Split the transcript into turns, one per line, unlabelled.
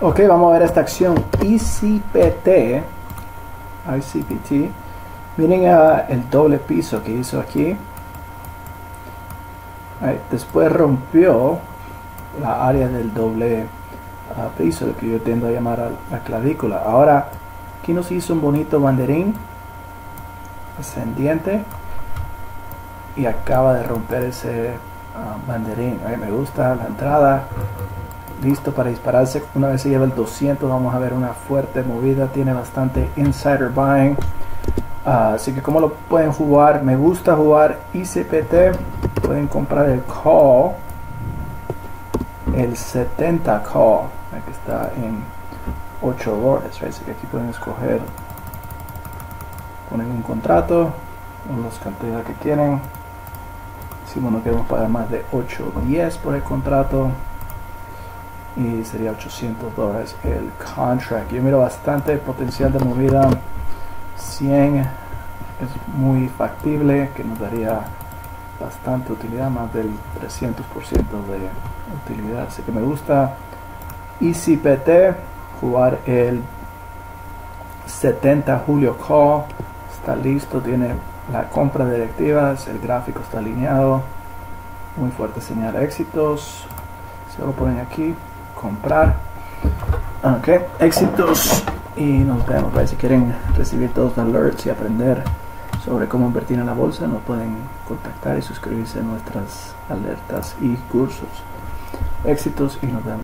Ok, vamos a ver esta acción ICPT. Miren el doble piso que hizo aquí. Después rompió la área del doble piso, lo que yo tiendo a llamar la clavícula. Ahora aquí nos hizo un bonito banderín ascendiente y acaba de romper ese banderín. Me gusta la entrada, listo para dispararse. Una vez se lleva el 200 vamos a ver una fuerte movida, tiene bastante insider buying. Así que como lo pueden jugar, me gusta jugar ICPT. Pueden comprar el call, el 70 call, que está en $8, así que aquí pueden escoger, ponen un contrato o las cantidades que quieren. Si no queremos pagar más de 8 o 10 por el contrato, y sería $800 el contract. Yo miro bastante potencial de movida. 100 es muy factible, que nos daría bastante utilidad, más del 300% de utilidad. Así que me gusta ICPT, jugar el 70 Julio Call. Está listo, tiene la compra de directivas, el gráfico está alineado, muy fuerte señal, éxitos. Se lo ponen aquí, comprar. Ok, éxitos, y nos vemos. Si quieren recibir todos los alerts y aprender sobre cómo invertir en la bolsa, nos pueden contactar y suscribirse a nuestras alertas y cursos. Éxitos y nos vemos.